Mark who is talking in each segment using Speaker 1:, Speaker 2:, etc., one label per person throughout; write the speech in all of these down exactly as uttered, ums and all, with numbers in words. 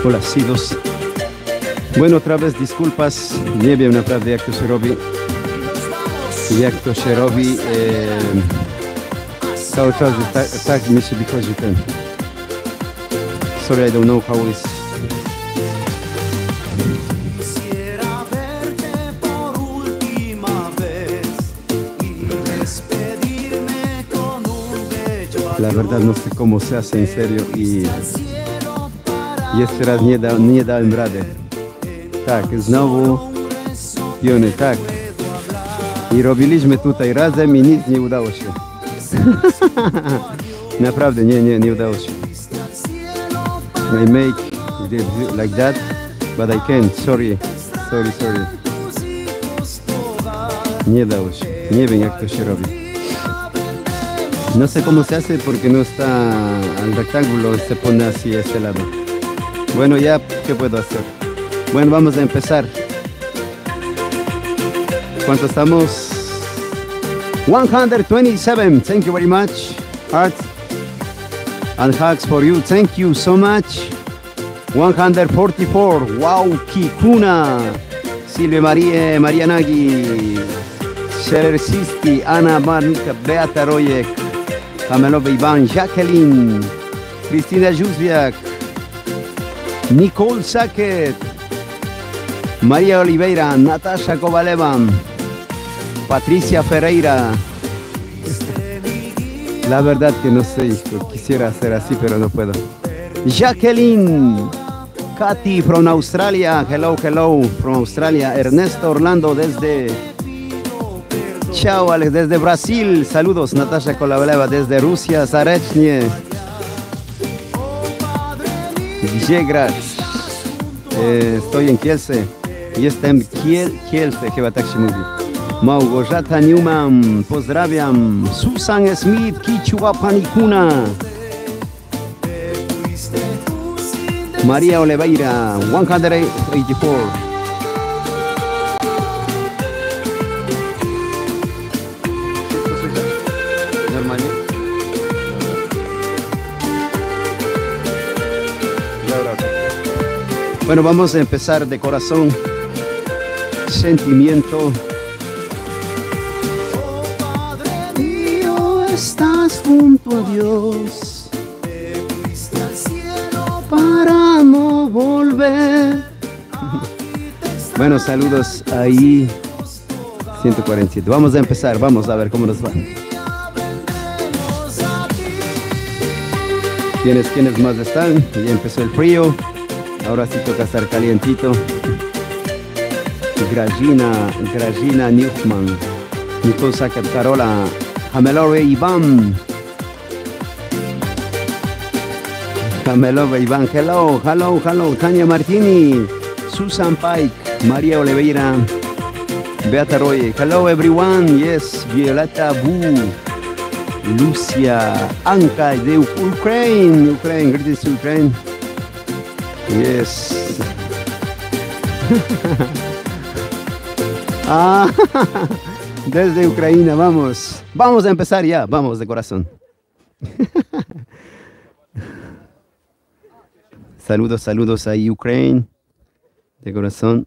Speaker 1: Hola, Sidos. Bueno, otra vez disculpas. Nie wiem naprawdę, jak to się robi. Jak to się robi. E, cały czas tak, tak mi się wychodzi ten. Sorry, I don't know how it's. La verdad no sé cómo se hace en serio i jeszcze raz nie, da, nie dałem rady. Tak, znowu piony, tak. I robiliśmy tutaj razem i nic nie udało się. Naprawdę nie, nie, nie udało się. I make it like that, but I can't. Sorry, sorry, sorry. Nie dało się. Nie wiem, jak to się robi. No sé cómo se hace porque no está al rectángulo, se pone así este lado. Bueno, ya, ¿qué puedo hacer? Bueno, vamos a empezar. ¿Cuánto estamos? one hundred twenty-seven, thank you very much. Hearts and hugs for you, thank you so much. one hundred forty-four, wow, Kikuna. Silvia Maria, Maria Nagy. Scherer Sisti, Ana Marnika, Beata Rojek. Kamelowy Iwan, Jacqueline, Krystyna Józwiak, Nicole Saket, María Oliveira, Natasha Kowalewa, Patricia Ferreira. La verdad que no sé, quisiera hacer así, pero no puedo. Jacqueline, Katy from Australia, hello, hello, from Australia. Ernesto Orlando desde... Chao, Alex, desde Brasil. Saludos, Natasha Kowalewa desde Rusia, Zarecznie. Grzegorz. E, estoy en Kielce. Jestem Kiel, Kielce, chyba tak się mówi. Małgorzata Newman, pozdrawiam. Susan Smith, Kichua Panikuna. Maria Oliveira, one hundred eighty-four. Bueno, vamos a empezar de corazón, sentimiento. Oh, Padre mío, estás junto a Dios, te fuiste al cielo para no volver. Bueno, saludos ahí, ciento cuarenta y siete. Vamos a empezar, vamos a ver cómo nos va. ¿Quiénes, quiénes más están? Ya empezó el frío. Ahora sí toca estar calientito. Grażyna, Grażyna Newman, Nicole Saket, Carola, Kamelowy Iwan. Kamelowy Iwan, hello, hello, hello. Tania Martini, Susan Pike, Maria Oliveira, Beata Roy, hello everyone, yes, Violeta Bu, Lucia, Anka de Ukraine, Ukraine, greetings to Ukraine. Yes. Ah, desde Ucrania, vamos. Vamos a empezar ya, vamos de corazón. Saludos, saludos a Ucrania, de corazón.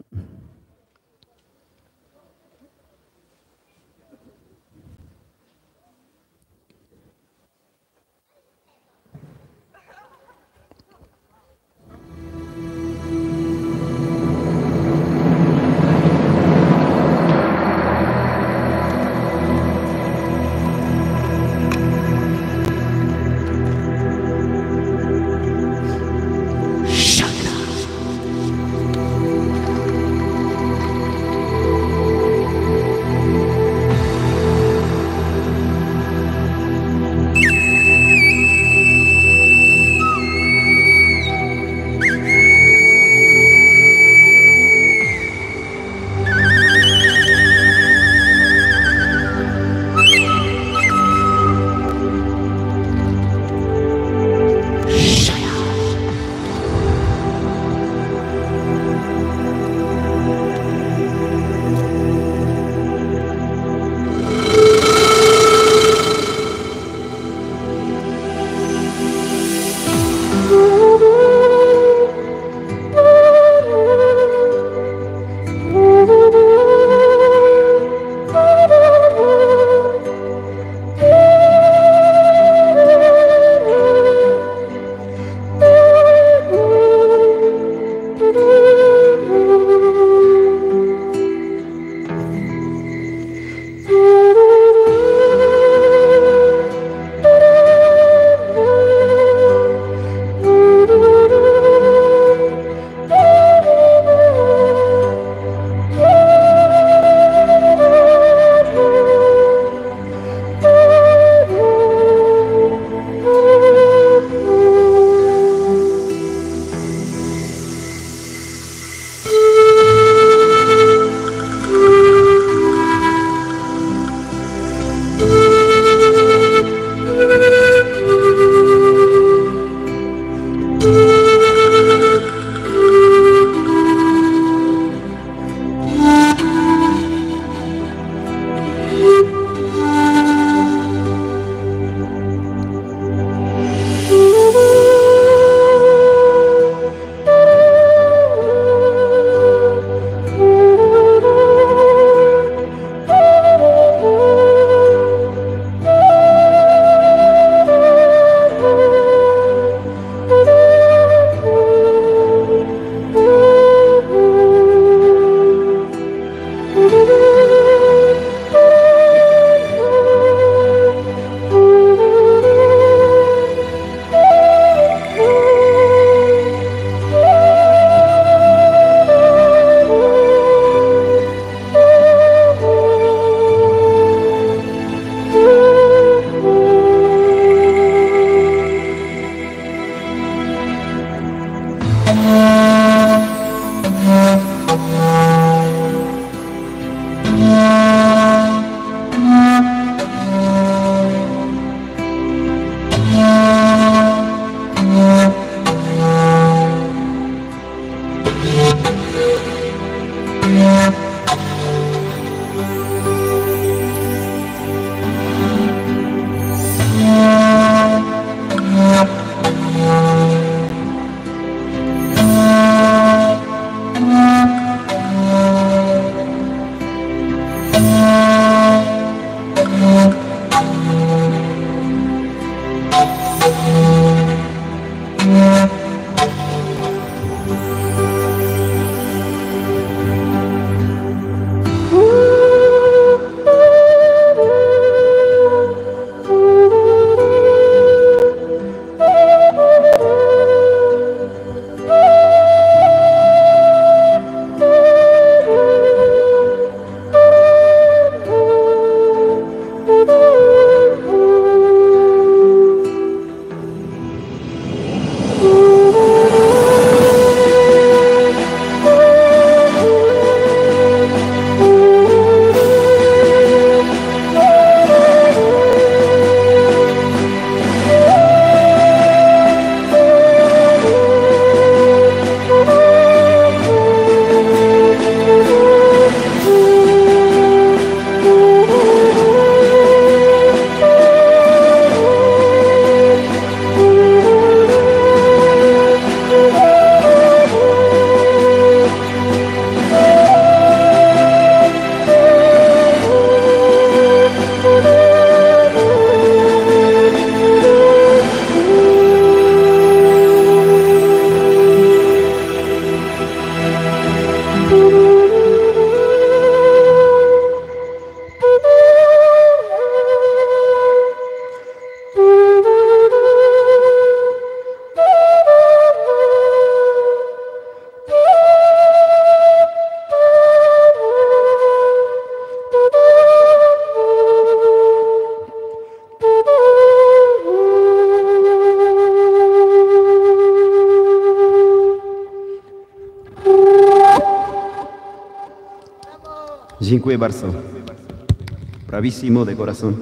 Speaker 1: Dziękuję bardzo. Bravísimo de corazón.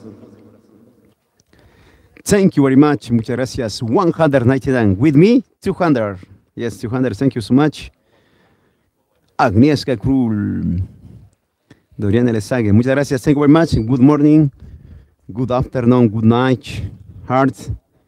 Speaker 1: Thank you very much. Muchas gracias. one hundred ninety-nine. With me, two hundred. Yes, two hundred. Thank you so much. Agnieszka Król. Dorian Elesage. Muchas gracias. Thank you very much. Good morning. Good afternoon. Good night. Heart.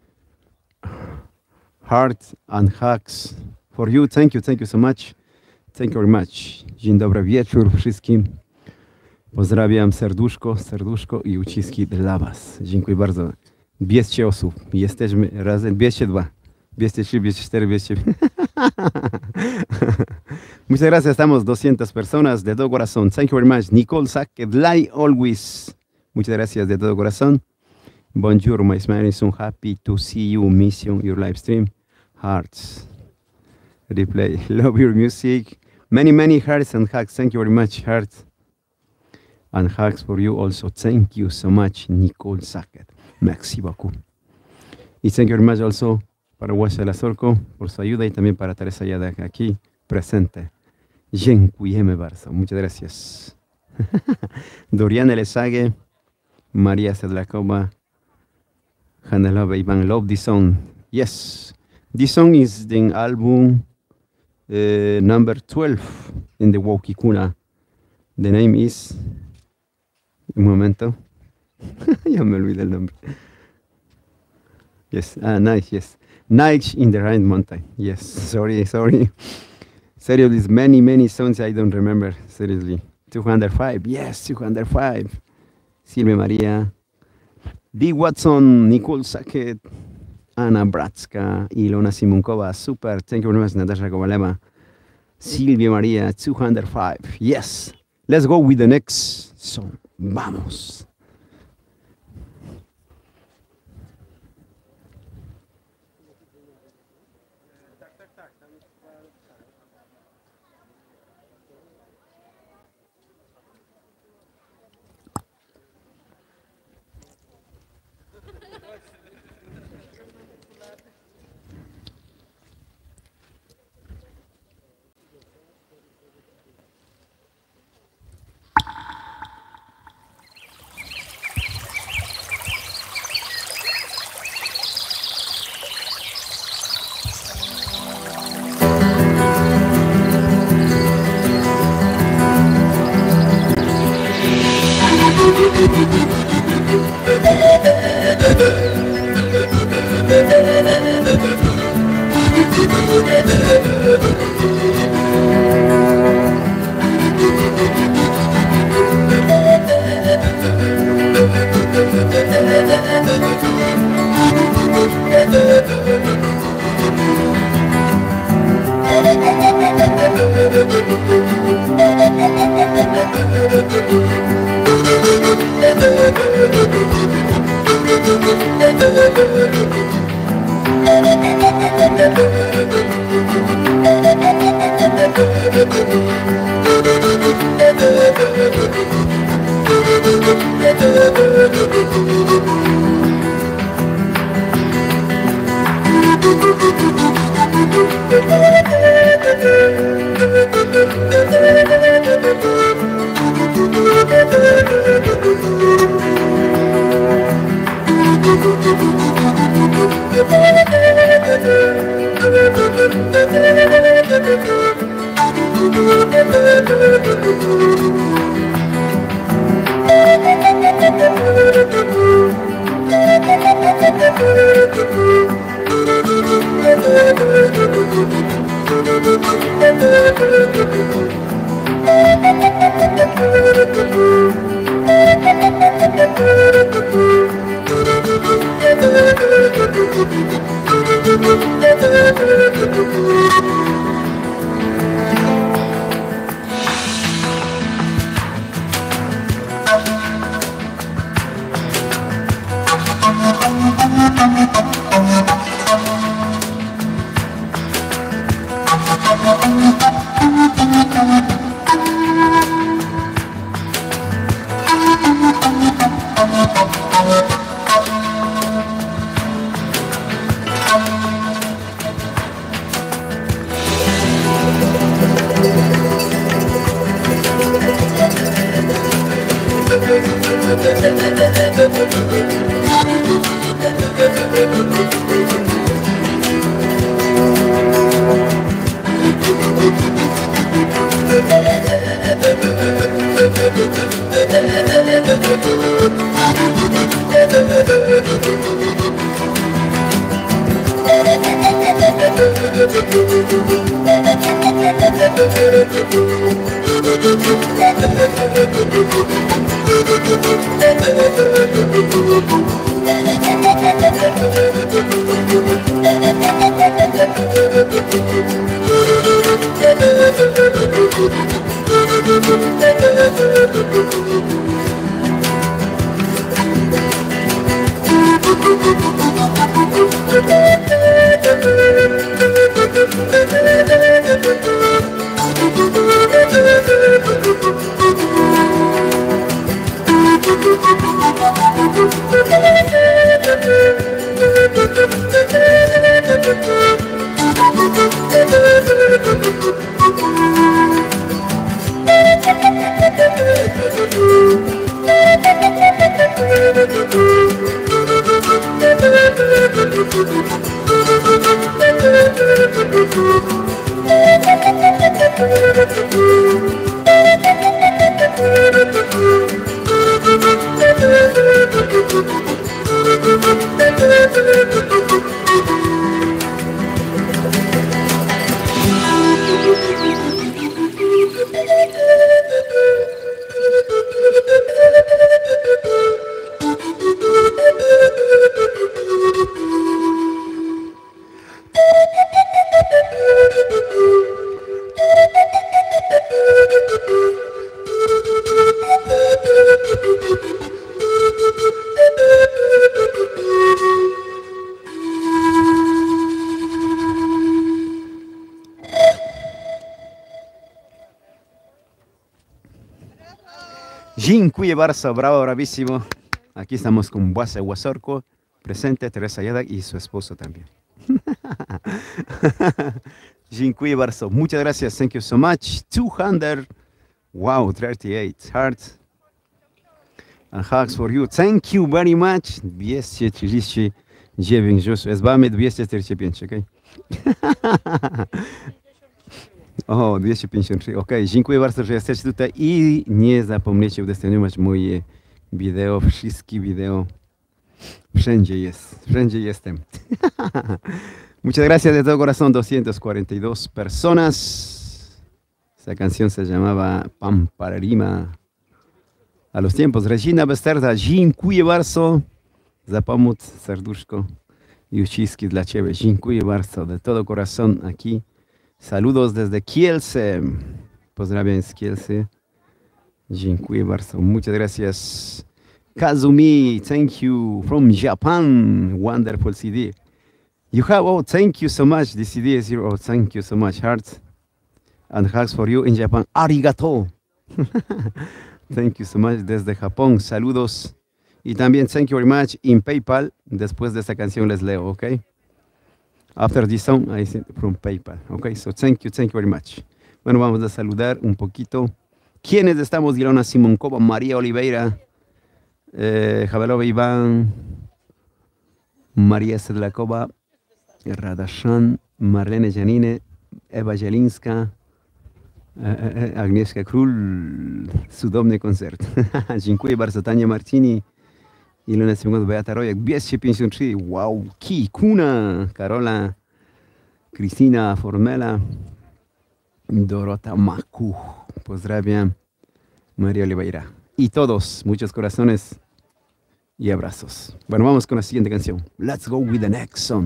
Speaker 1: Heart and hugs for you. Thank you. Thank you so much. Thank you very much. Dzień dobry wieczór wszystkim. Pozdrawiam serduszko, serduszko i uciski dla was. Dziękuję bardzo. dwieście osób. Jesteśmy razem. dwieście dwa. dwieście trzy, dwieście cztery, dwieście... Muchas gracias. Estamos doscientas personas de todo corazón. Thank you very much. Nicole Sackett, like always. Muchas gracias de todo corazón. Bonjour, my smiling son. Happy to see you. Mission your live stream. Hearts. Replay. Love your music. Many, many hearts and hugs. Thank you very much, hearts. And hugs for you also. Thank you so much, Nicole Sackett. Merci beaucoup. Y thank you very much also para Washa Lazorco por su ayuda y también para Teresa Yada aquí presente. Dziękujemy bardzo. Muchas gracias. Dorian Elesage, María Sedlakova, Hanelove Ivan. Love this song. Yes. This song is the album uh, number twelve in the Wokikuna. The name is... Un momento. Ya me olvidé el nombre. Yes, ah, nice, yes. Night in the Rhine Mountain. Yes, sorry, sorry. Seriously, many, many songs I don't remember. Seriously. two hundred five, yes, two hundred five. Silvia María. D. Watson, Nicole Sackett, Anna Bratska, Ilona Simonkova. Super, thank you very much, Natasha Kovaleva. Silvia María, two hundred five. Yes. Let's go with the next song. Vamos. Dziękuję bardzo, bravo, bravísimo. Aquí estamos con Wasa Huasorco, presente Teresa Yadak y su esposo también. Dziękuję bardzo. Muchas gracias. Thank you so much. two hundred. Wow, thirty-eight hearts. And hugs for you. Thank you very much. dwieście trzydzieści dziewięć. Z wami dwieście czterdzieści pięć, ok? O, dwieście pięćdziesiąt trzy. Ok, dziękuję bardzo, że jesteście tutaj i nie zapomnijcie udostępniać moje wideo, wszystkie wideo. Wszędzie jest, wszędzie jestem. Muchas gracias de todo corazón, doscientas cuarenta y dos personas. Esta canción se llamaba Pampararima. A los tiempos, Regina Besterda, dziękuję bardzo za pomoc, serduszko i uściski dla ciebie. Dziękuję bardzo de todo corazón aquí. Saludos desde Kielce. Pozdrawiam z Kielce. Dziękuję bardzo. Muchas gracias. Kazumi, thank you from Japan. Wonderful C D. You have, oh, thank you so much. The C D is here. Oh, thank you so much. Hearts and hugs for you in Japan. Arigato. Thank you so much desde Japón. Saludos. Y también thank you very much in PayPal. Después de esta canción les leo, ¿ok? After this song, I sent from PayPal. Okay, so thank you, thank you very much. Bueno, vamos a saludar un poquito. ¿Quiénes estamos? Ilona Simonkova, María Oliveira, eh, Javelova Iván, María Sedlakova, Radashan, Marlene Janine, Eva Jelinska, eh, Agnieszka Król, cudowny koncert. Dziękuję bardzo, Tania Marcini. Ilona Simonkova, Beata Rojak, dwieście pięćdziesiąt trzy. Wow, Kikuna, Karola, Cristina Formela, Dorota Maku. Pozdrawiam, María Oliveira. Y todos, muchos corazones y abrazos. Bueno, vamos con la siguiente canción. Let's go with the next song.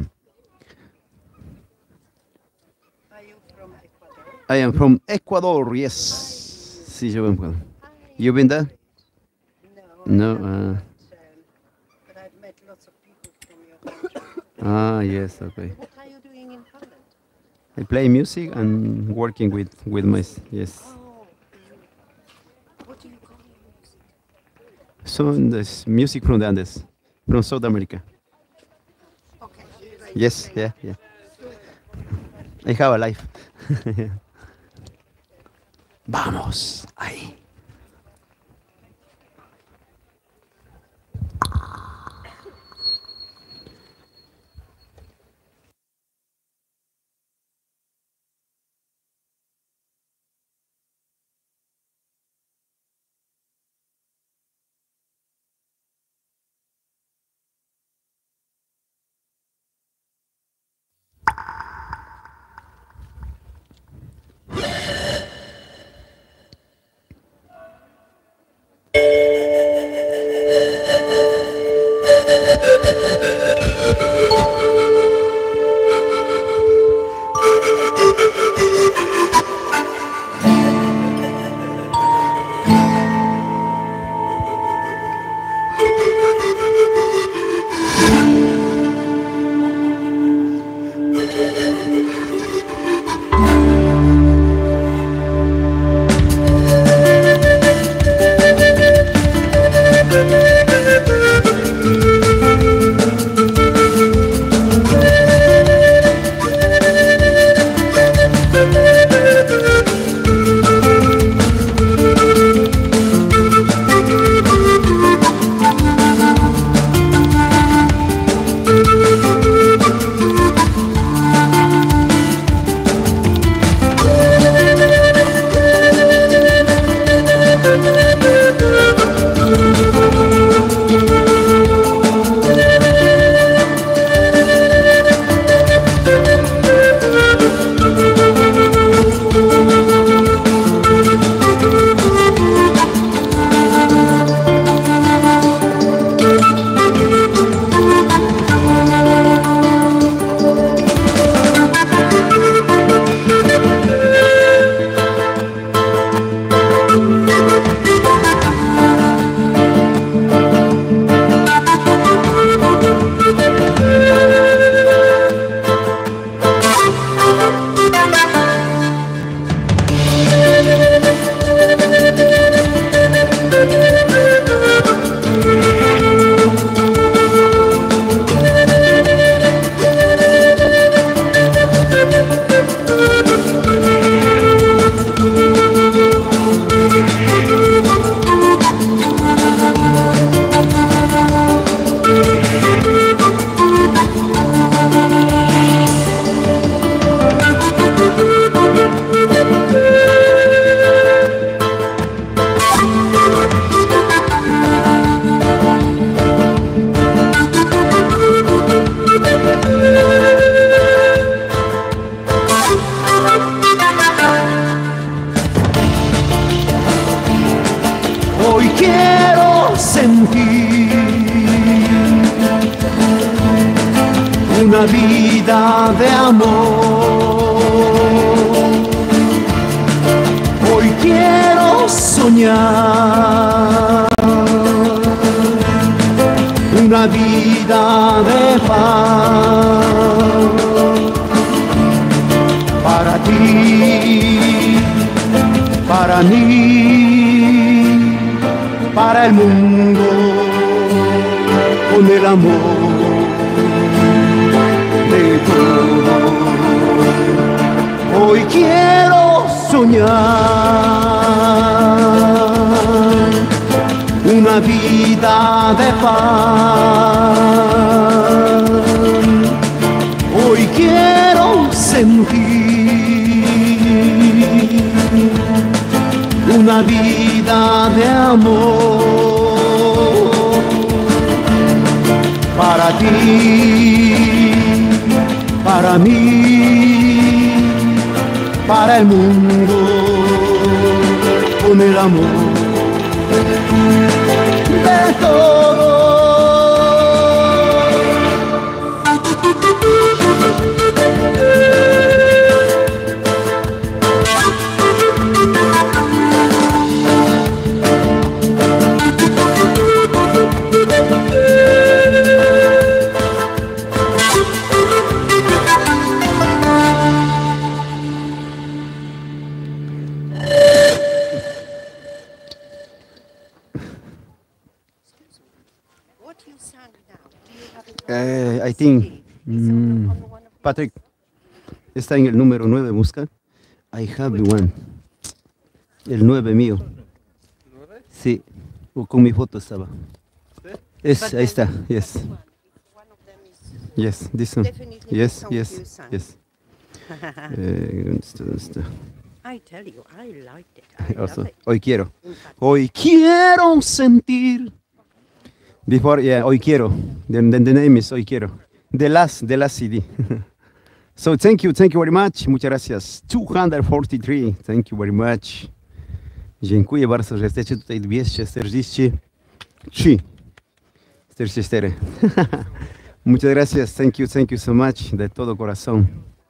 Speaker 2: Are you from Ecuador?
Speaker 1: I am from Ecuador, yes. Sí, yo vengo. You been there?
Speaker 2: No.
Speaker 1: No. Uh,
Speaker 2: But I've met lots of people from your country.
Speaker 1: ah, yes, okay.
Speaker 2: What are you doing in Holland?
Speaker 1: I play music and working with, with my, yes.
Speaker 2: Oh, what do you call your music?
Speaker 1: So this music from the Andes, from South America.
Speaker 2: Okay.
Speaker 1: Yes, yeah, yeah. I have a life. Vamos, ahí. Hoy quiero sentir una vida de amor. Hoy quiero soñar una vida de paz para ti, para mí, para el mundo, con el amor de todo. Hoy quiero soñar una vida de paz. Hoy quiero sentir una vida de amor para ti, para mí, para el mundo, con el amor de todo.
Speaker 2: What you sang now, do you have it on
Speaker 1: Eh, I
Speaker 2: the
Speaker 1: think,
Speaker 2: C D? It's on,
Speaker 1: mm,
Speaker 2: on one of the
Speaker 1: Patrick, está en el número nueve, busca. I have one. El nueve mío. Sí, o con mi foto estaba. Es,
Speaker 2: But
Speaker 1: ahí está,
Speaker 2: then
Speaker 1: yes.
Speaker 2: one, if one of them is
Speaker 1: Yes, this one.
Speaker 2: definitely the
Speaker 1: Yes,
Speaker 2: song you
Speaker 1: yes,
Speaker 2: sang.
Speaker 1: yes. Eh, ¿dónde está, dónde está?
Speaker 2: I tell you, I liked it. I
Speaker 1: Also,
Speaker 2: love it.
Speaker 1: hoy quiero.
Speaker 2: In fact,
Speaker 1: Hoy quiero sentir. Before, yeah, hoy quiero. The, the, the name is hoy quiero. The last, the last C D. So thank you, thank you very much. Muchas gracias. two hundred forty-three. Thank you very much. Dziękuję bardzo, że jesteście tutaj dwieście czterdzieści trzy. czterdzieści cztery. Muchas gracias. Thank you, thank you so much. De todo corazón.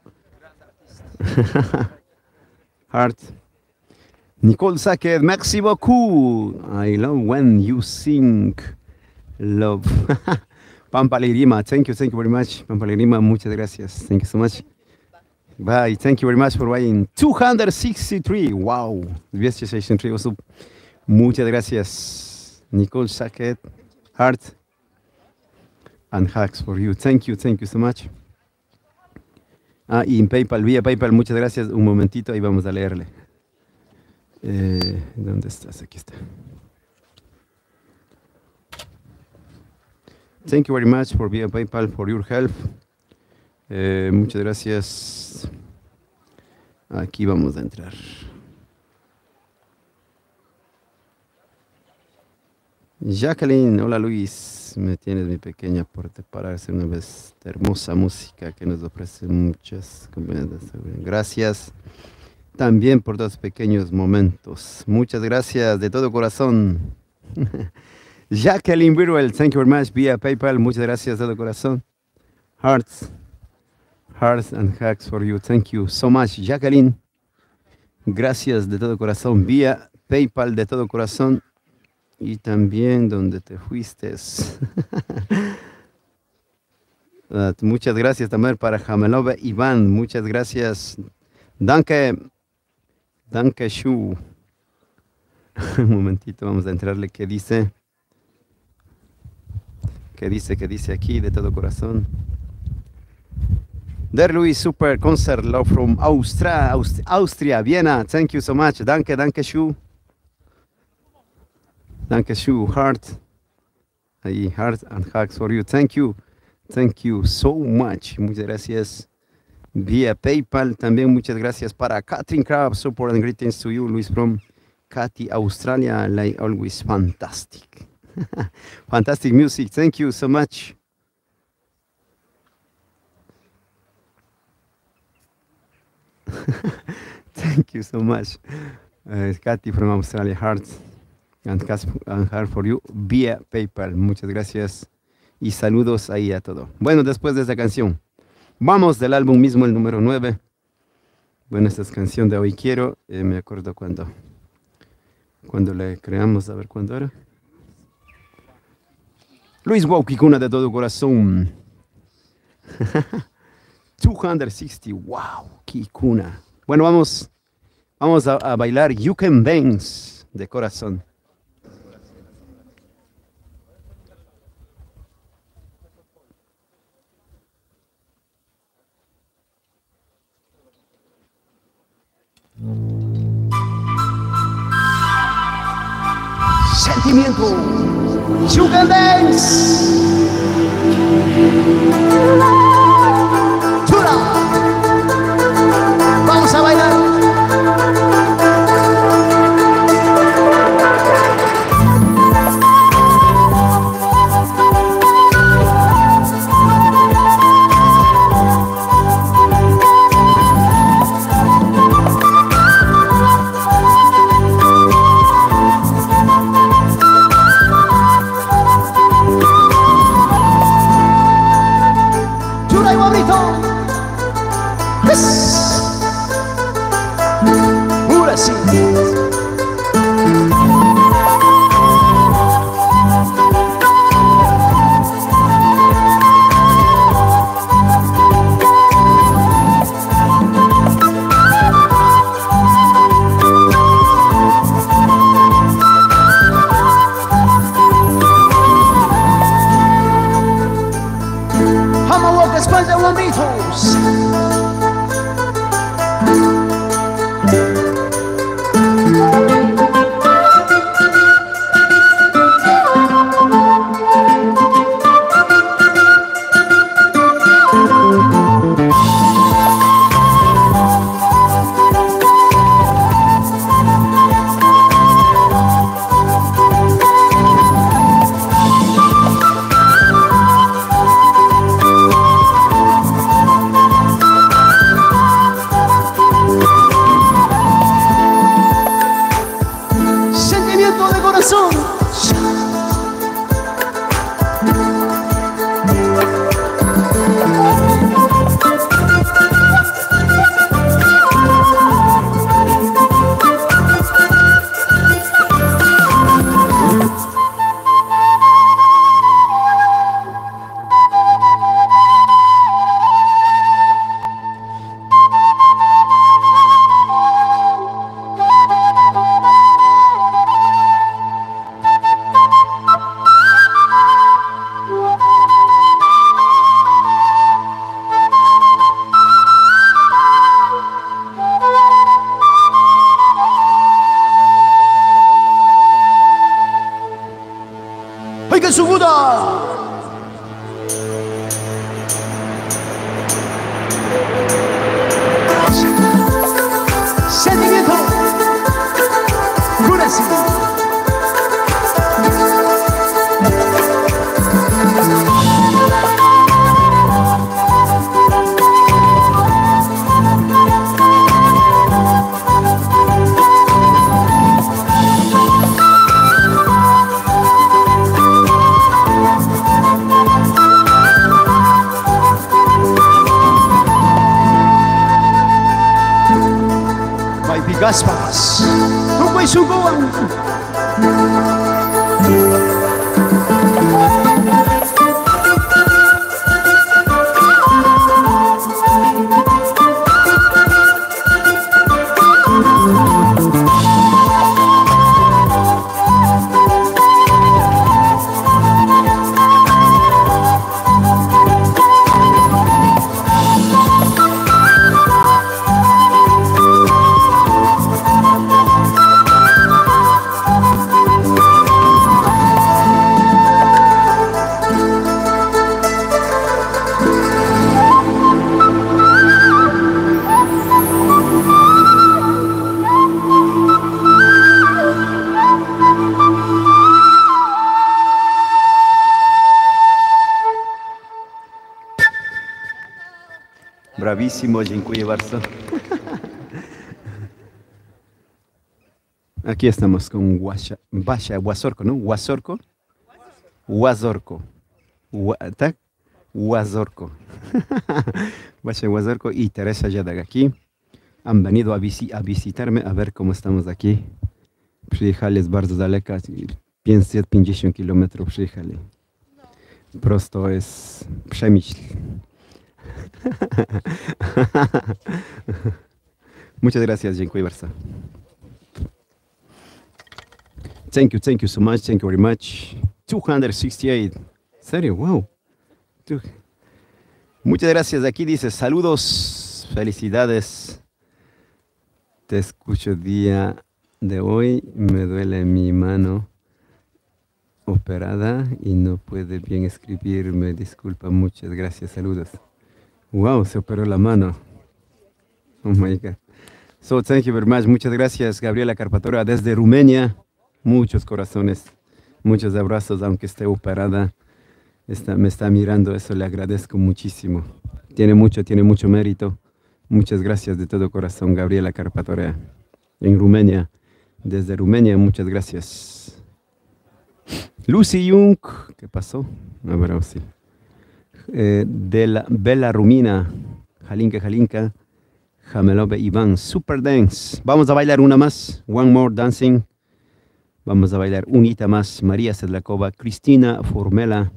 Speaker 1: Heart. Nicole Sackett, merci beaucoup. I love when you sing. Love. Pampa Lagrima, thank you, thank you very much. Pampa Lagrima, muchas gracias. Thank you so much. Bye, thank you very much for buying. two hundred sixty-three, wow. двести шестьдесят три, also. Muchas gracias. Nicole Sackett, Heart, and hugs for you. Thank you, thank you so much. Ah, y en PayPal, vía PayPal, muchas gracias. Un momentito, ahí vamos a leerle. Eh, ¿Dónde estás? Aquí está. Thank you very much for via PayPal for your help. Eh, muchas gracias. Aquí vamos a entrar. Jacqueline, hola Luis, me tienes mi pequeña por prepararse una vez esta hermosa música que nos ofrece muchas compañías. Gracias también por los pequeños momentos. Muchas gracias de todo corazón. Jacqueline Viruel, thank you very much via PayPal. Muchas gracias de todo corazón. Hearts, hearts and hugs for you. Thank you so much, Jacqueline. Gracias de todo corazón vía PayPal de todo corazón. Y también donde te fuiste. uh, muchas gracias también para Jamelove Iván. Muchas gracias Danke. Danke, Shu. Un momentito, vamos a entrarle qué dice. ¿Qué dice? ¿Qué dice aquí de todo corazón? Der Luis Super Concert Love from Austria, Aust Austria, Vienna. Thank you so much. Danke, danke, Shu. Danke, Shu. Heart. Ahí, heart and hugs for you. Thank you. Thank you so much. Muchas gracias. Vía PayPal. También muchas gracias para Catherine Crab. Support and greetings to you, Luis from Katy, Australia. Like always, fantastic. Fantastic music. Thank you so much. Thank you so much. Uh, Katy from Australia. Heart and heart for you. Vía PayPal. Muchas gracias. Y saludos ahí a todo. Bueno, después de esta canción, vamos del álbum mismo, el número nueve. Bueno, esta es canción de Hoy Quiero. Eh, me acuerdo cuando, cuando la creamos, a ver cuándo era. Luis Wow, Kikuna de todo corazón. doscientos sesenta, wow, Kikuna. Bueno, vamos, vamos a, a bailar You Can Dance de corazón. Sentimiento, You Can Dance. Chula. Vamos a bailar. Ahora sí. Vamos a walk después de bombitos. Gaspas, no puedes sugar. bravísimo, dziękuję bardzo. Aquí estamos con Guasha, Basha, Guazorco, ¿no? Guazorco. Guazorco. ¿Tak? Guazorco. Basha Guazorco y Teresa Yadag aquí. Han venido a, visi a visitarme, a ver cómo estamos aquí. Przyjechali z bardzo daleka, pięćset pięćdziesiąt kilometrów przyjechali. Prosto jest Przemyśl. Muchas gracias, dziękuję bardzo. Thank you, thank you so much, thank you very much. two hundred sixty-eight. ¿Serio? Wow. Muchas gracias. Aquí dice, saludos, felicidades. Te escucho día de hoy, me duele mi mano operada y no puede bien escribir, me disculpa, muchas gracias, saludos. Wow, se operó la mano. Oh my God. So, thank you very much. Muchas gracias, Gabriela Carpatora, desde Rumania. Muchos corazones, muchos abrazos, aunque esté operada. Está, me está mirando, eso le agradezco muchísimo. Tiene mucho, tiene mucho mérito. Muchas gracias de todo corazón, Gabriela Carpatora, en Rumania. Desde Rumania, muchas gracias. Lucy Jung, ¿qué pasó? A ver, oh, sí. Eh, de la Bella Rumina, Jalinka, Jalinka, Jamelobe Iván, Super Dance. Vamos a bailar una más, One More Dancing. Vamos a bailar unita más, María Sedlakova, Cristina Formela,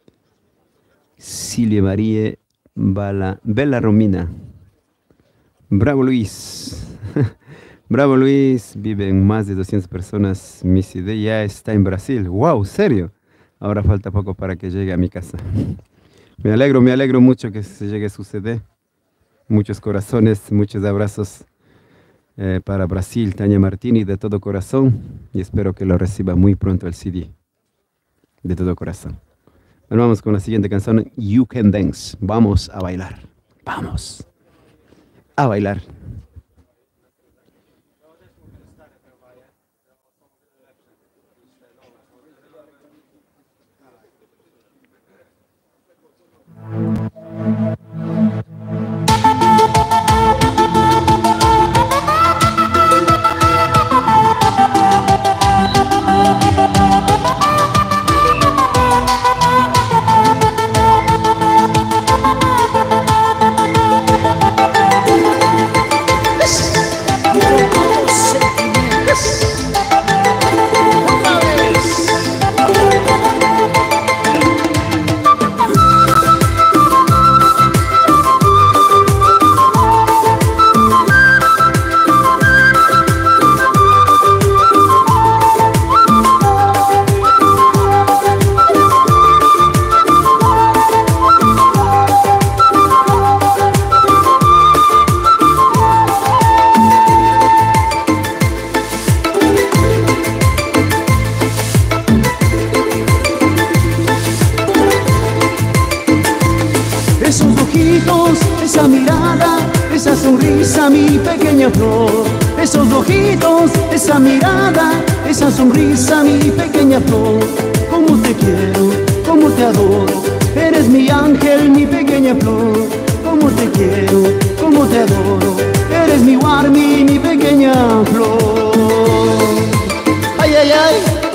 Speaker 1: Silvia María, Bala, Bella Romina. Bravo Luis. Bravo Luis, viven más de doscientas personas. Mi C D ya está en Brasil. Wow, ¿serio? Ahora falta poco para que llegue a mi casa. Me alegro, me alegro mucho que se llegue su C D. Muchos corazones, muchos abrazos eh, para Brasil, Tania Martini, de todo corazón. Y espero que lo reciba muy pronto el C D. De todo corazón. Bueno, vamos con la siguiente canción, You Can Dance. Vamos a bailar. Vamos a bailar.
Speaker 3: Esa mirada, esa sonrisa, mi pequeña flor. Esos ojitos, esa mirada, esa sonrisa, mi pequeña flor. Cómo te quiero, cómo te adoro. Eres mi ángel, mi pequeña flor. Cómo te quiero, cómo te adoro. Eres mi Warmi, mi pequeña flor. Ay, ay, ay.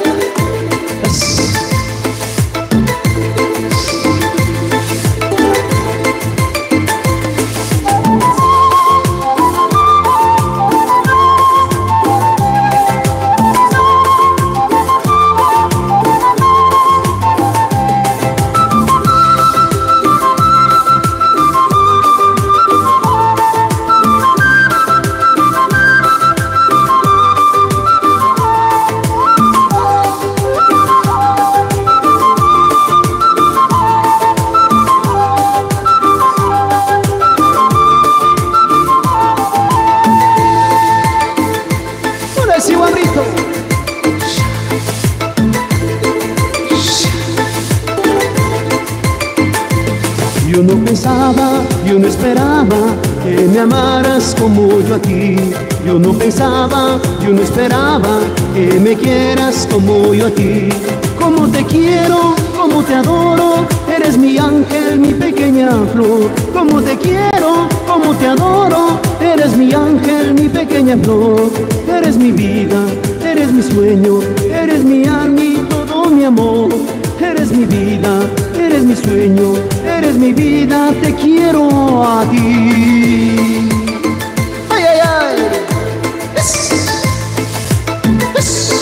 Speaker 3: Yo no pensaba, yo no esperaba que me amaras como yo a ti. Yo no pensaba, yo no esperaba que me quieras como yo a ti. Como te quiero, como te adoro, eres mi ángel, mi pequeña flor. Como te quiero, quiero, como te adoro. Eres mi ángel, mi pequeña flor. Eres mi vida, eres mi sueño. Eres mi alma y todo mi amor. Eres mi vida, eres mi sueño. Eres mi vida, te quiero a ti. Ay, ay, ay. Yes. Yes.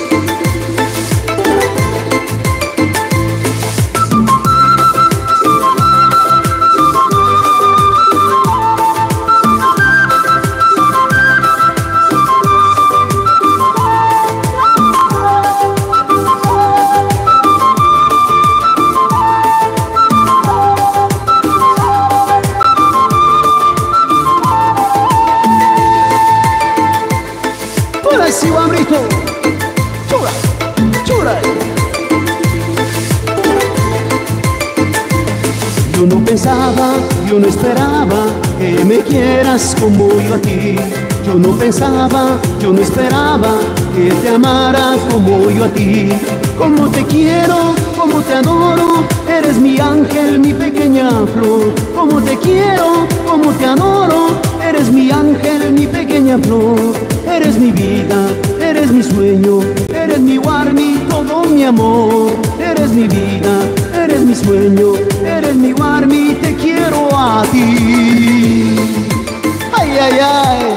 Speaker 3: Yo no pensaba, yo no esperaba que me quieras como yo a ti. Yo no pensaba, yo no esperaba que te amaras como yo a ti. Como te quiero, como te adoro, eres mi ángel, mi pequeña flor. Como te quiero, como te adoro, eres mi ángel, mi pequeña flor. Eres mi vida, eres mi sueño, eres mi warmi, todo mi amor. Eres mi vida, eres mi sueño, eres mi warmi, te quiero a ti. Ay, ay, ay.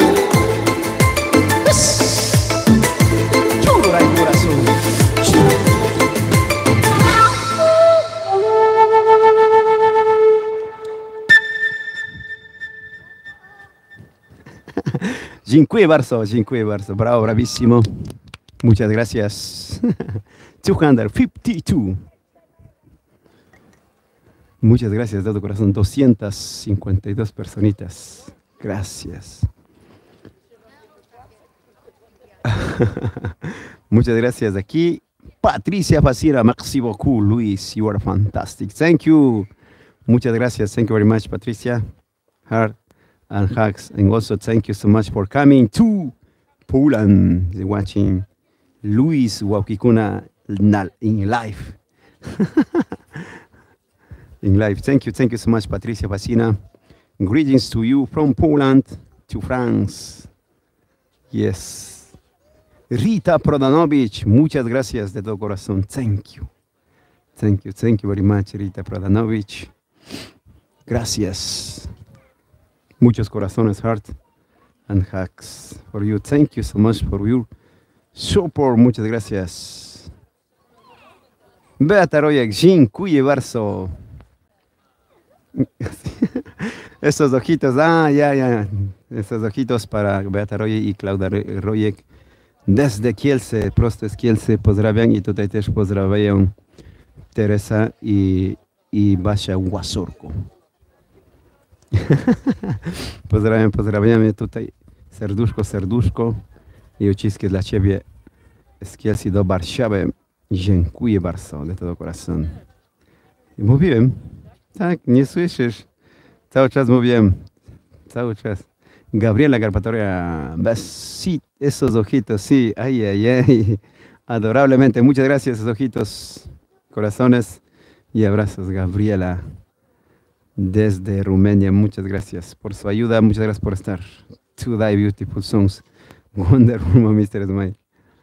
Speaker 3: Chula el corazón.
Speaker 1: Dziękuję bardzo, dziękuję bardzo. Bravo, bravísimo. Muchas gracias. doscientos cincuenta y dos. Muchas gracias, de todo corazón. doscientas cincuenta y dos personitas. Gracias. Muchas gracias. Aquí, Patricia Facira. Merci beaucoup, Luis. You are fantastic. Thank you. Muchas gracias. Thank you very much, Patricia. Heart and hugs. And also, thank you so much for coming to Poland. Watching Luis Wauhikuna in live. In live. Thank you, thank you so much, Patricia Facina. Greetings to you from Poland to France. Yes. Rita Prodanovich, muchas gracias de todo corazón. Thank you. Thank you, thank you very much, Rita Prodanovich. Gracias. Muchos corazones, heart and hugs for you. Thank you so much for your support. Muchas gracias. Beata Royek, dziękuję bardzo. Esos ojitos, ah, ya, ya. Esos ojitos para Beata Royek i Klauda Royek. Desde Kielce, prosto z Kielce pozdrawiam i tutaj też pozdrawiają Teresa i, i Basia Łasorko. Pozdrawiam, pozdrawiamy tutaj. Serduszko, serduszko i uciski dla Ciebie z Kielce do Warszawy. Dziękuję bardzo de todo corazón. Mówiłem, tak, nie słyszysz. Cały czas mówiłem, cały czas. Gabriela Carpatoria, besito, esos ojitos, sí, ay, ay, ay, adorablemente. Muchas gracias, esos ojitos, corazones y abrazos, Gabriela, desde Rumania. Muchas gracias por su ayuda, muchas gracias por estar. To die beautiful songs, wonderful, mister Smile.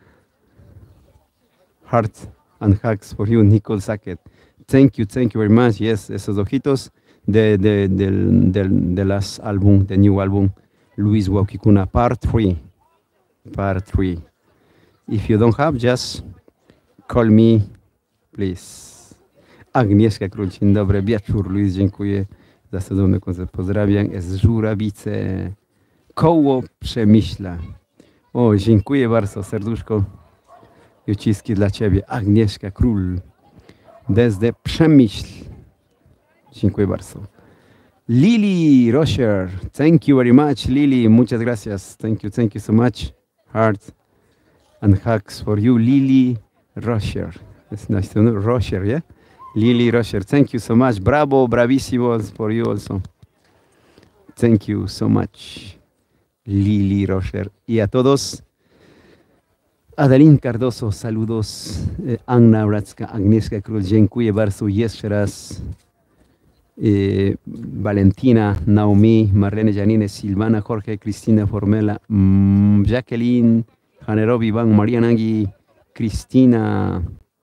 Speaker 1: Hearts and hugs for you, Nicole Sackett. Thank you, thank you very much. Yes, esos ojitos de, de, del, del, de las álbum, the new album, Luis Wauhikuna, part three. Part three. If you don't have, just call me, please. Agnieszka Król, dzień dobry wieczór, Luis, dziękuję za cudowny koncert. Pozdrawiam z Żurawice, koło Przemyśla. O, dziękuję bardzo, serduszko i uciski dla Ciebie. Agnieszka Król, desde Przemyśl. Dziękuję bardzo. Lily Rocher, thank you very much, Lily. Muchas gracias. Thank you, thank you so much. Heart and hugs for you, Lily Rocher. It's nice to know. Rocher, yeah? Lily Rocher, thank you so much. Bravo, bravísimo for you also. Thank you so much, Lily Rocher. Y a todos, Adeline Cardoso, saludos. Eh, Anna Bratska, Agnieszka Król, dziękuję bardzo jeszcze raz. eh, Valentina, Naomi, Marlene Janine, Silvana, Jorge, Cristina Formela, mm, Jacqueline, Janero Iván, María Nagui, Cristina,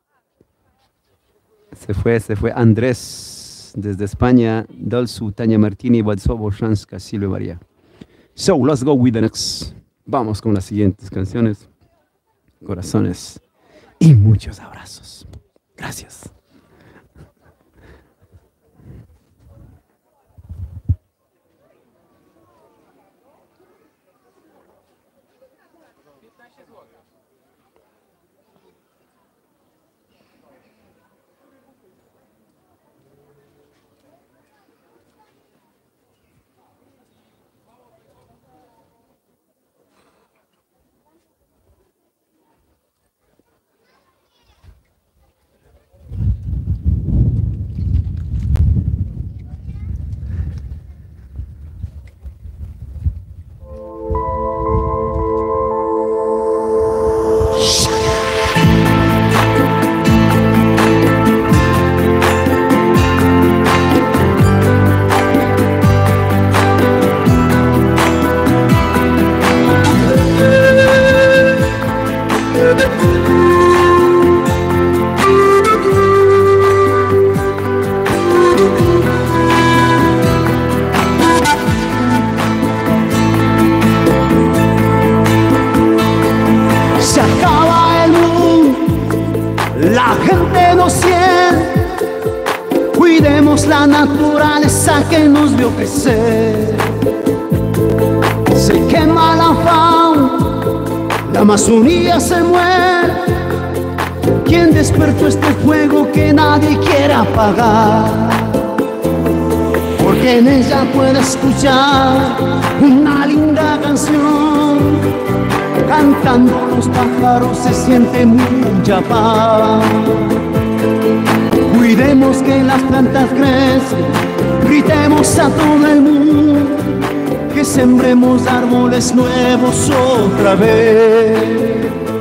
Speaker 1: se fue, se fue, Andrés, desde España, Dolsu, Tania Martini, Wadsovo, Shanska, Silvia María. So, let's go with the next. Vamos con las siguientes canciones. Corazones y muchos abrazos. Gracias.
Speaker 3: Que nos vio crecer, se quema la fauna, la Amazonía se muere. ¿Quién despertó este fuego que nadie quiere apagar? Porque en ella puede escuchar una linda canción, cantando los pájaros se siente mucha paz. Cuidemos que las plantas crecen, gritemos a todo el mundo, que sembremos árboles nuevos otra vez.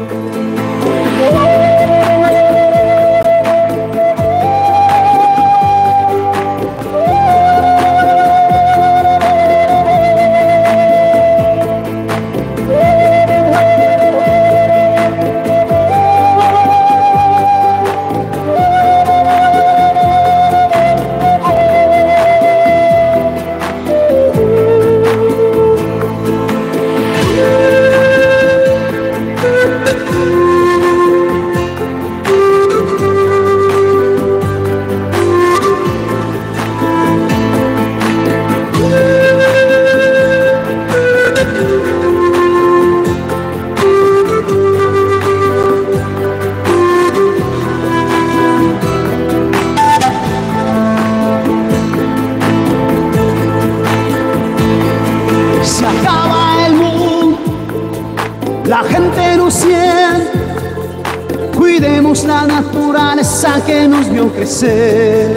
Speaker 3: Que nos vio crecer,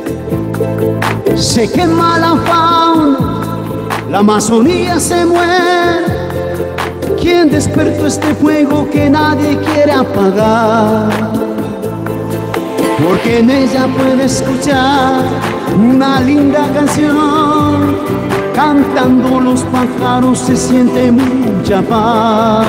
Speaker 3: se quema la fauna, la Amazonía se muere. ¿Quién despertó este fuego que nadie quiere apagar? Porque en ella puede escuchar una linda canción, cantando los pájaros se siente mucha paz.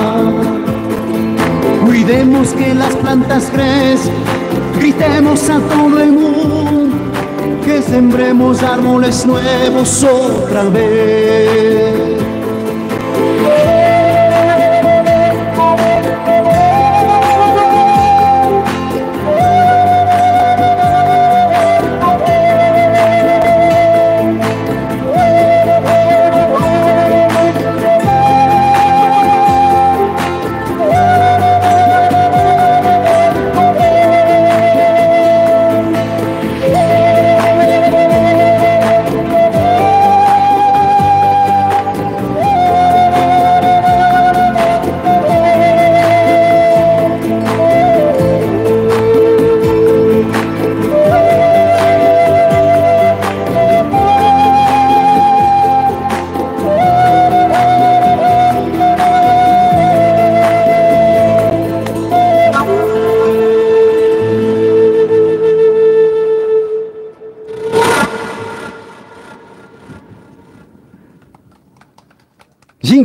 Speaker 3: Cuidemos que las plantas crecen, gritemos a todo el mundo, que sembremos árboles nuevos otra vez.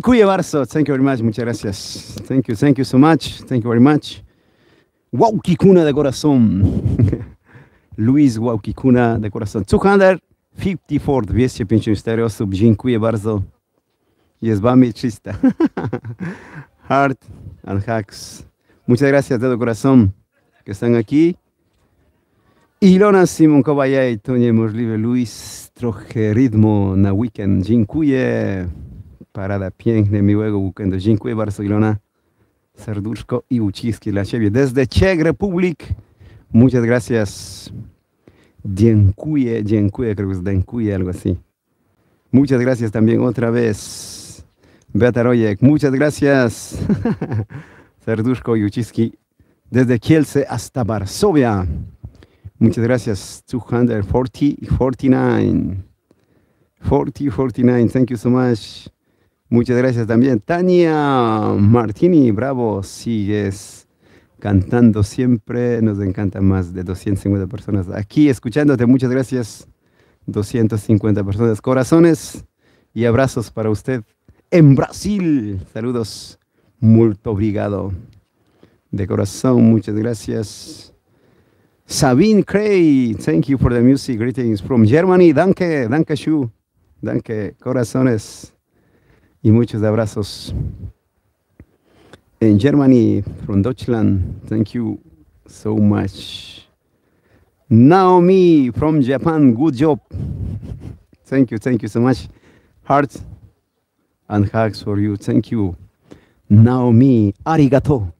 Speaker 1: Dziękuję bardzo. Thank you very much. Muchas gracias. Thank you, thank you so much. Thank you very much. Wauquicuna de corazón. Luis Wauquicuna de corazón. dwieście pięćdziesiąt cztery, dwieście pięćdziesiąt cztery osób. Dziękuję bardzo. Jest wami czysta. Heart and Hugs. Muchas gracias de todo corazón que están aquí. Ilona Simon Kowajej, to niemożliwe. Luis, trochę rytmu na weekend. Dziękuję. Parada piękne, miłego weekendu. Dziękuję bardzo, Ilona. Serduszko i uciski dla ciebie. Desde Czech Republic. Muchas gracias. Dziękuję, dziękuję, creo que es dziękuję, algo así. Muchas gracias también otra vez. Beata Rojek, muchas gracias. Serduszko y uciski. Desde Kielce hasta Varsovia. Muchas gracias. doscientos cuarenta, cuarenta y nueve. cuarenta, cuarenta y nueve. Thank you so much. Muchas gracias también. Tania Martini, bravo. Sigues cantando siempre. Nos encantan más de doscientas cincuenta personas aquí escuchándote. Muchas gracias. doscientas cincuenta personas. Corazones y abrazos para usted en Brasil. Saludos. Muito obrigado. De corazón, muchas gracias. Sabine Cray, thank you for the music. Greetings from Germany. Danke, danke, Shu. Danke, corazones. Y muchos abrazos. In Germany, from Deutschland, thank you so much. Naomi from Japan, good job. Thank you, thank you so much. Hearts and hugs for you. Thank you. Naomi, arigato.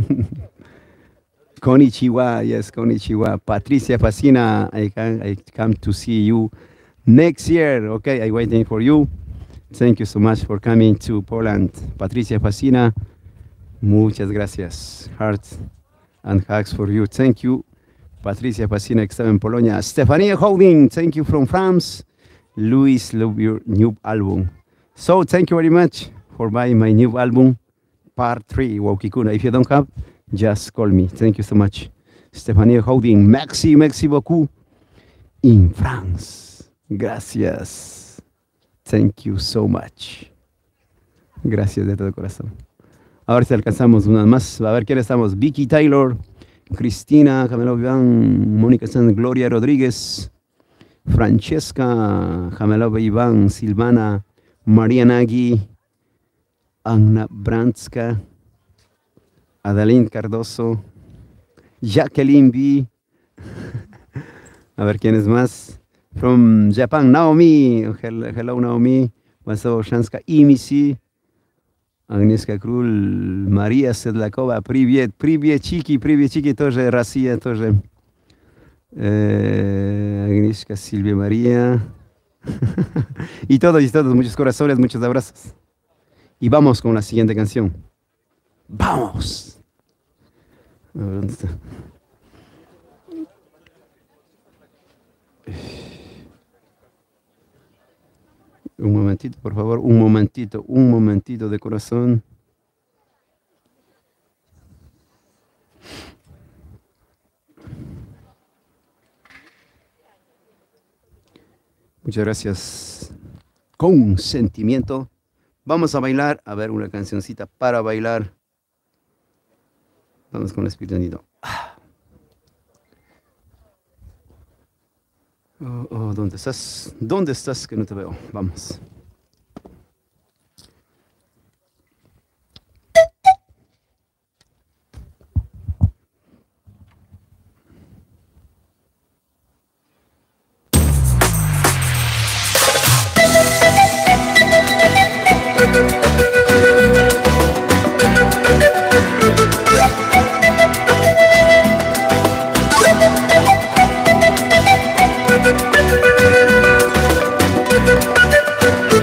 Speaker 1: Konnichiwa, yes, konnichiwa. Patricia Fascina, I, can, I come to see you next year. Okay, I'm waiting for you. Thank you so much for coming to Poland. Patricia Fascina, muchas gracias. Hearts and hugs for you. Thank you. Patricia Fascina, que estaba en Polonia. Stefania Holding, thank you from France. Luis, love your new album. So, thank you very much for buying my new album, Part three, Wauquicuna. If you don't have, just call me. Thank you so much. Stefania Holding, merci, merci beaucoup. In France. Gracias. Thank you so much. Gracias de todo corazón. Ahora si alcanzamos unas más. A ver quién estamos. Vicky Taylor, Cristina, Jamelo Iván, Mónica Sanz, Gloria Rodríguez, Francesca, Jamelo Iván, Silvana, María Nagui, Anna Brandska, Adalín Cardoso, Jacqueline B. A ver quién es más. From Japan, Naomi. Hello, hello Naomi. Vaso Shanska Imisi. Agnieszka Król, Maria Sedlakowa, Privet, Privet Chiki, Privet Chiki, тоже Россия, тоже. Eh, Agnieszka, Silvia María. Y todos y todos, muchos corazones, muchos abrazos. Y vamos con la siguiente canción. ¡Vamos! A ver, ¿dónde está? Un momentito, por favor, un momentito, un momentito de corazón. Muchas gracias. Con sentimiento. Vamos a bailar, a ver una cancioncita para bailar. Vamos con el espíritu. Oh, oh, ¿dónde estás? ¿Dónde estás que no te veo? Vamos.
Speaker 4: Thank you.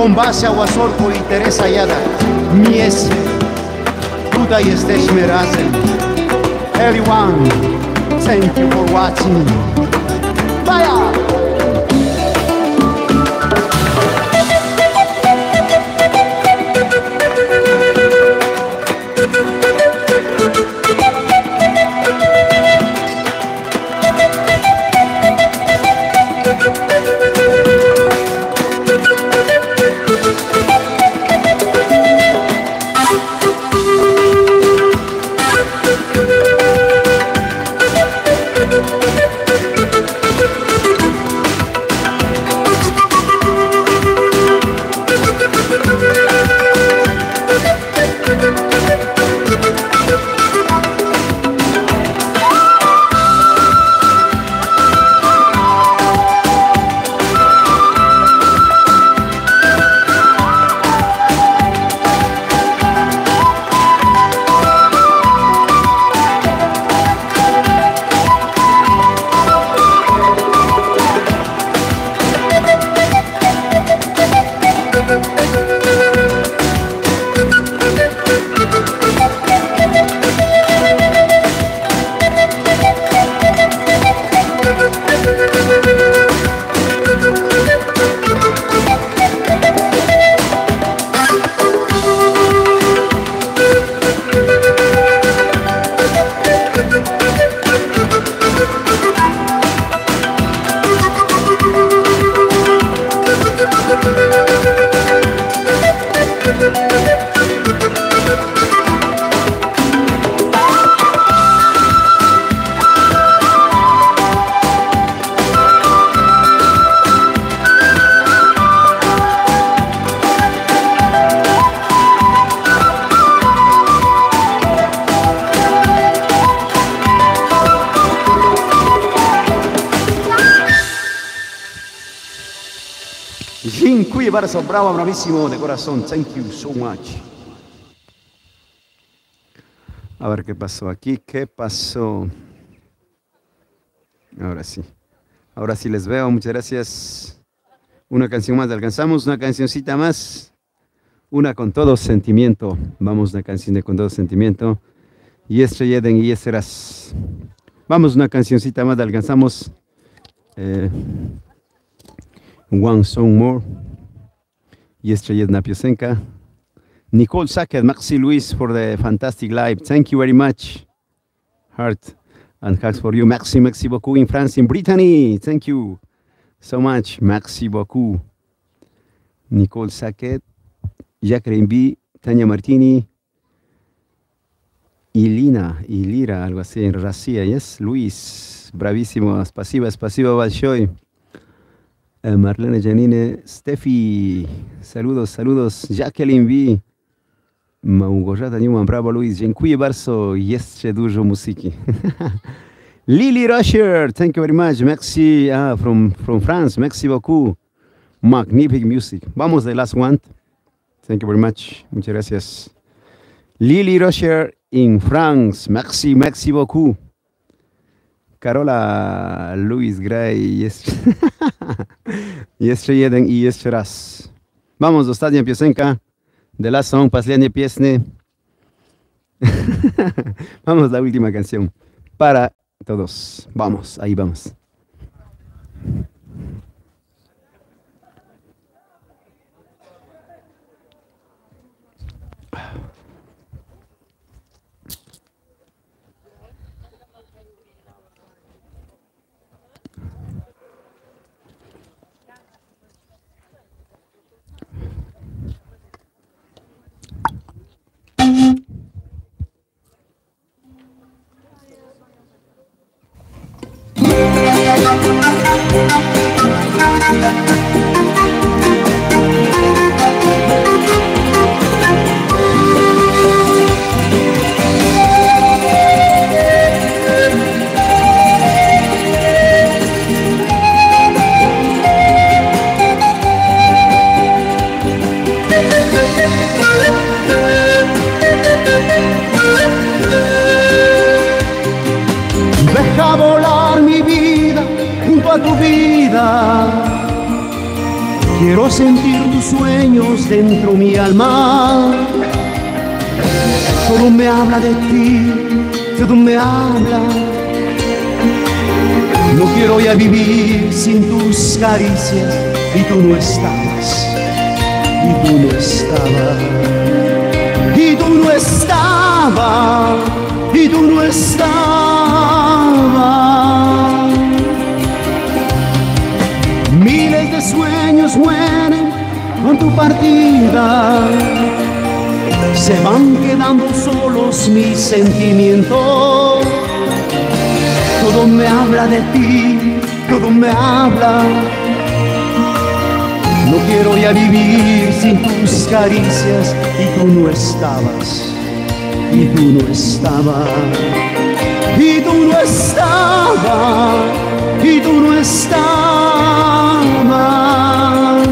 Speaker 1: Mombasa, Huasorco y Teresa Yada, Mies, Duda y Estesh Merazen. Everyone, thank you for watching. Bye! Barça, bravo, bravísimo, de corazón. Thank you so much. A ver qué pasó aquí, qué pasó. Ahora sí. Ahora sí les veo, muchas gracias. Una canción más, alcanzamos una cancioncita más. Una con todo sentimiento. Vamos, una canción de con todo sentimiento. Y Yesterday y serás. Vamos, una cancioncita más, alcanzamos. Eh, one song more. Yesterday Napiosenka. Nicole Sackett, Maxi Luis for the fantastic live. Thank you very much. Heart and hugs for you. Maxi, Maxi beaucoup in France, in Brittany. Thank you so much. Maxi beaucoup. Nicole Sackett, Jacqueline B, Tania Martini, Ilina, Ilira, algo así, en Racia, yes. Luis, bravísimo. Spasiba, spasiba, Balshoy. Uh, Marlene Janine, Steffi, saludos, saludos. Jacqueline V, Małgorzata Newman, bravo Luis, dziękuję bardzo, jeszcze dużo muzyki. Lily Rusher, thank you very much. Merci, ah, from, from France, merci beaucoup. Magnific music. Vamos, the last one. Thank you very much, muchas gracias. Lily Rusher in France, merci, merci beaucoup. Carola, Luis Gray, jeszcze, jeszcze jeden i jeszcze raz. Vamos, ostatnia piosenka. The last song, последняя песня. Vamos, la última canción. Para todos. Vamos, ahí vamos.
Speaker 3: Deja volar mi vida junto a tu vida. Quiero sentir tus sueños dentro de mi alma. Todo me habla de ti, todo me habla. No quiero ya vivir sin tus caricias y tú no estabas, y tú no estabas, y tú no estabas, y tú no estabas. Miles de sueños mueren con tu partida. Se van quedando solos mis sentimientos. Todo me habla de ti, todo me habla. No quiero ya vivir sin tus caricias y tú no estabas, y tú no estabas, y tú no estabas, y tú no estabas.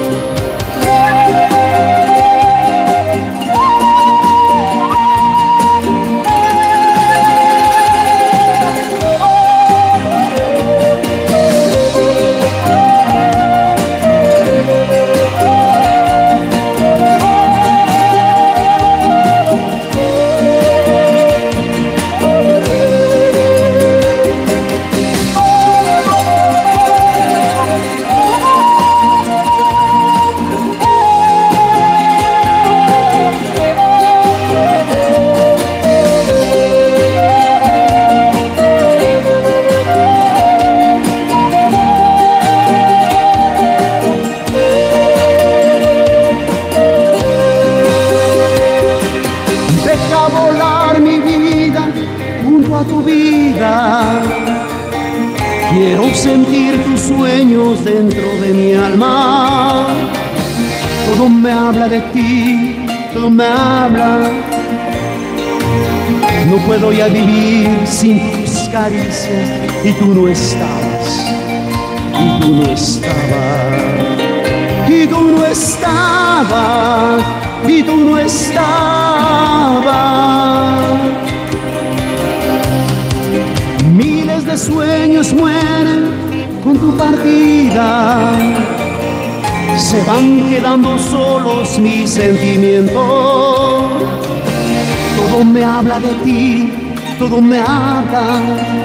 Speaker 3: Quiero sentir tus sueños dentro de mi alma. Todo me habla de ti, todo me habla. No puedo ya vivir sin tus caricias y tú no estabas, y tú no estabas, y tú no estabas, y tú no estabas. Miles de sueños mueren con tu partida. Se van quedando solos mis sentimientos. Todo me habla de ti, todo me habla.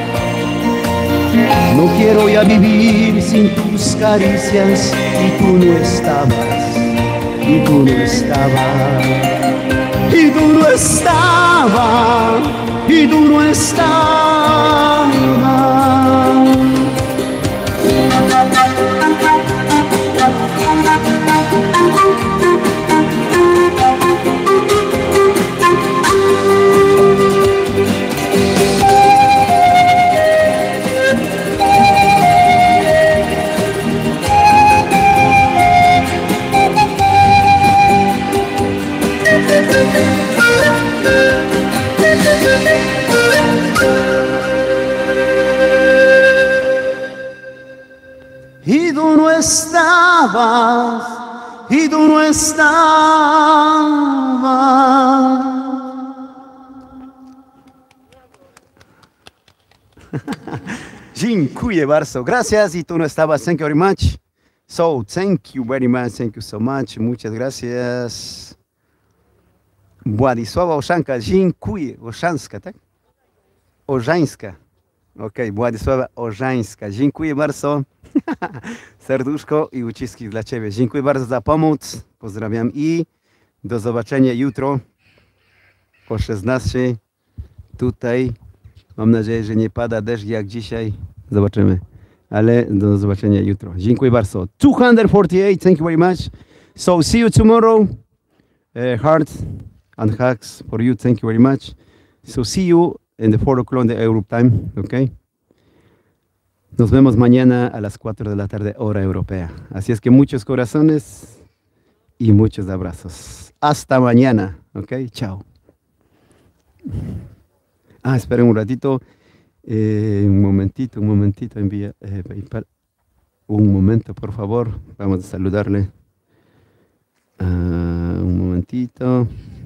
Speaker 3: No quiero ya vivir sin tus caricias y tú no estabas, y tú no estabas, y tú no estabas, y tú no estabas. Y tú no estabas, y tú no estabas.
Speaker 1: Dziękuję bardzo. Gracias y tú no estabas. Thank you very much. So, thank you very much. Thank you so much. Muchas gracias. Władysława Oszanka. Dziękuję. Oszanska, tak? Orzańska. Okej, okay. Władysława Orzańska. Dziękuję bardzo. Serduszko i uciski dla Ciebie. Dziękuję bardzo za pomoc. Pozdrawiam i do zobaczenia jutro o szesnastej. Tutaj mam nadzieję, że nie pada deszcz jak dzisiaj. Zobaczymy. Ale do zobaczenia jutro. Dziękuję bardzo. two forty-eight. Thank you very much. So see you tomorrow. Uh, hearts and hugs for you. Thank you very much. So see you in the four o'clock the Europe time. Okay. Nos vemos mañana a las cuatro de la tarde, hora europea. Así es que muchos corazones y muchos abrazos. Hasta mañana. Ok, chao. Ah, esperen un ratito. Eh, un momentito, un momentito. Envía eh, PayPal. Un momento, por favor. Vamos a saludarle. Uh, un momentito.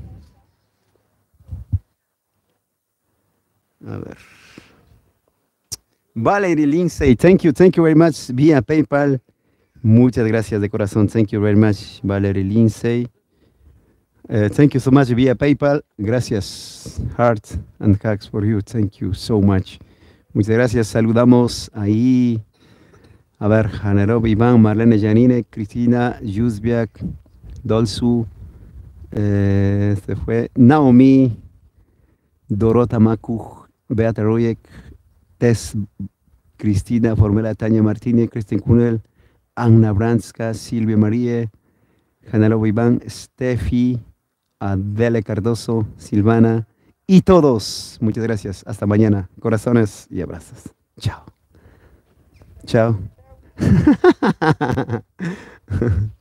Speaker 1: A ver. Valerie Lindsay, thank you, thank you very much via PayPal. Muchas gracias de corazón. Thank you very much, Valerie Lindsay. Uh, thank you so much via PayPal. Gracias, Heart and Hugs for you. Thank you so much. Muchas gracias. Saludamos ahí. A ver, Janerob, Iván, Marlene Janine, Cristina, Yuzbiak, Dolsu. Eh, se fue Naomi, Dorota Makuch, Beata Royek, Tess, Cristina, Formela Tania Martínez, Kristen Kunel, Anna Branska, Silvia Marie, Janerob, Iván, Steffi, Adele Cardoso, Silvana y todos. Muchas gracias. Hasta mañana. Corazones y abrazos. Chao. Chao.